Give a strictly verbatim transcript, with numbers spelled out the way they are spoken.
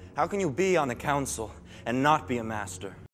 How can you be on the council and not be a master?